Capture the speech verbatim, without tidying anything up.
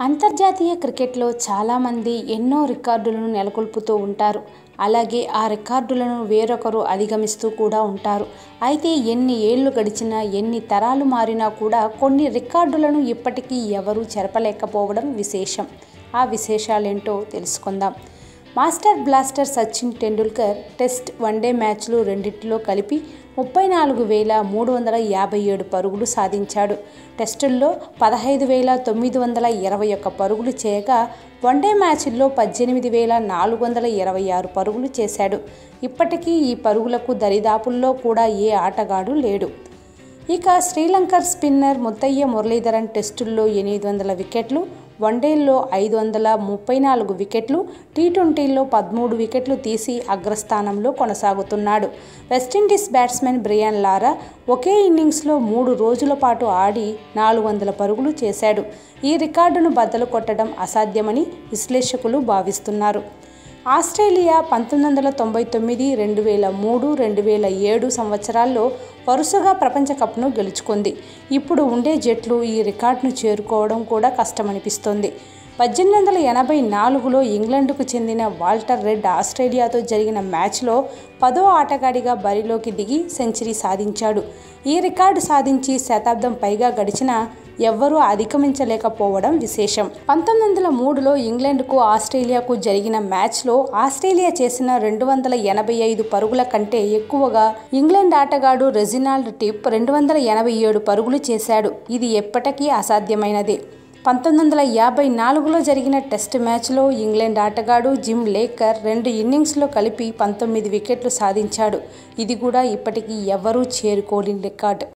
అంతర్జాతీయ క్రికెట్లో చాలామంది ఎన్నో రికార్డులను నెలకొల్పుతూ ఉంటారు. అలాగే ఆ రికార్డులను వేరొకరు అధిగమిస్తూ కూడా ఉంటారు. అయితే ఎన్ని ఏళ్లు గడిచినా, ఎన్ని తరాలు మారినా కూడా కొన్ని రికార్డులను ఇప్పటికీ ఎవరూ చెరపలేకపోవడం విశేషం. ఆ విశేషాలేంటో తెలుసుకుందాం. Master blaster Sachin Tendulkar test, one day మ్యాచ్లు రెండింటిలో కలిపి ముప్పై నాలుగు వేల మూడు వందల యాభై ఏడు పరుగులు సాధించాడు. టెస్టుల్లో పదహైదు వేల తొమ్మిది వందల ఇరవై ఒక్క పరుగులు చేయగా, వన్డే మ్యాచ్ల్లో పద్దెనిమిది వేల నాలుగు వందల ఇరవై ఆరు పరుగులు చేశాడు. ఇప్పటికీ ఈ పరుగులకు దరిదాపుల్లో కూడా ఏ ఆటగాడు లేడు. ఇక శ్రీలంక స్పిన్నర్ ముత్తయ్య మురళీధరన్ టెస్టుల్లో ఎనిమిది వందల వికెట్లు, వన్డేల్లో ఐదు వందల ముప్పై నాలుగు వికెట్లు, టీ ట్వంటీల్లో పదమూడు వికెట్లు తీసి అగ్రస్థానంలో కొనసాగుతున్నాడు. వెస్టిండీస్ బ్యాట్స్మెన్ బ్రియాన్ లారా ఒకే ఇన్నింగ్స్లో మూడు రోజుల పాటు ఆడి నాలుగు వందల పరుగులు చేశాడు. ఈ రికార్డును బద్దలు కొట్టడం అసాధ్యమని విశ్లేషకులు భావిస్తున్నారు. ఆస్ట్రేలియా పంతొమ్మిది వందల తొంభై తొమ్మిది, రెండు వేల మూడు, రెండు వేల ఏడు సంవత్సరాల్లో వరుసగా ప్రపంచ కప్ను గెలుచుకుంది. ఇప్పుడు ఉండే జట్లు ఈ రికార్డును చేరుకోవడం కూడా కష్టమనిపిస్తోంది. పద్దెనిమిది వందల ఎనభై నాలుగులో ఇంగ్లాండ్కు చెందిన వాల్టర్ రెడ్ ఆస్ట్రేలియాతో జరిగిన మ్యాచ్లో పదో ఆటగాడిగా బరిలోకి దిగి సెంచరీ సాధించాడు. ఈ రికార్డు సాధించి శతాబ్దం పైగా గడిచినా ఎవ్వరూ అధిగమించలేకపోవడం విశేషం. పంతొమ్మిది వందల మూడులో ఇంగ్లాండ్కు ఆస్ట్రేలియాకు జరిగిన మ్యాచ్లో ఆస్ట్రేలియా చేసిన రెండు వందల ఎనభై ఐదు పరుగుల కంటే ఎక్కువగా ఇంగ్లాండ్ ఆటగాడు రెజినాల్డ్ టిప్ రెండు వందల ఎనభై ఏడు పరుగులు చేశాడు. ఇది ఎప్పటికీ అసాధ్యమైనదే. పంతొమ్మిది వందల యాభై నాలుగులో జరిగిన టెస్ట్ మ్యాచ్లో ఇంగ్లాండ్ ఆటగాడు జిమ్ లేకర్ రెండు ఇన్నింగ్స్లో కలిపి పంతొమ్మిది వికెట్లు సాధించాడు. ఇది కూడా ఇప్పటికీ ఎవరూ చేరుకోలేని రికార్డు.